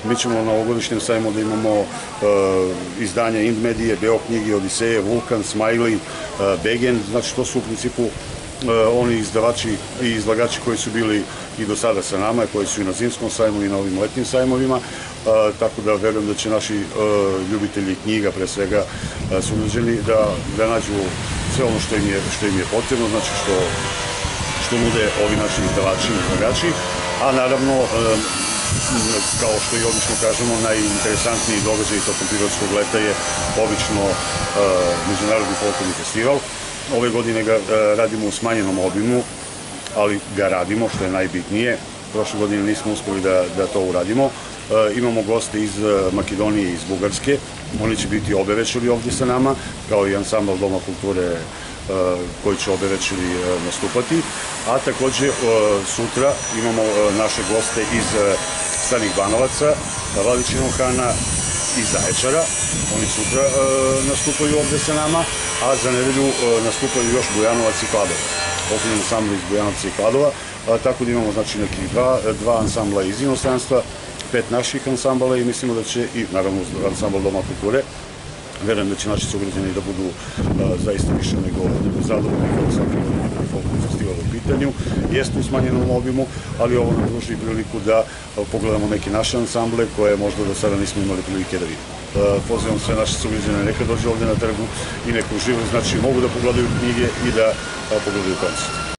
Mi ćemo na ovogodišnjem sajmu da imamo izdanja Indmedije, Beoknjige, Odiseje, Vulkan, Smajli, Begen, znači to su u principu oni izdavači i izlagači koji su bili i do sada sa nama, koji su i na zimskom sajmu i na ovim letnim sajmovima, tako da verujem da će naši ljubitelji knjiga, pre svega sugrađani, da nađu sve ono što im je potrebno, znači što nude ovi naši izdavači i izlagači, a naravno, kao što i obično kažemo, najinteresantniji događaj tokom Pirotskog leta je obično Međunarodni folklorni festival. Ove godine ga radimo u smanjenom obimu, ali ga radimo, što je najbitnije. Prošle godine nismo uspeli da to uradimo. Imamo goste iz Makedonije i iz Bugarske. Oni će biti obe večeri ovdje sa nama, kao i ansambl Doma kulture koji će obe večeri nastupati. A takođe sutra imamo naše goste iz Starih Banovaca, Vladičinog Hana i Zaječara. Oni sutra nastupaju ovde sa nama, a za nedelju nastupaju još Bujanovac i Kladova. Okrenemo ansambla iz Bujanovca i Kladova, tako da imamo znači nekih dva ansambla iz inostranstva, 5 naših ansambala i mislimo da će i naravno ansambl Doma kulture. Verujem da će naši sugrađani da budu zaista više nego zadovoljni kao svaki folklorni festival u pitanju. Jeste u smanjenom obimu, ali ovo nam pruži priliku da pogledamo neke naše ansamble koje možda do sada nismo imali prilike da vidimo. Pozivam sve naše sugrađane neka dođe ovde na trgu i neka uživaju, znači mogu da pogledaju knjige i da pogledaju koncert.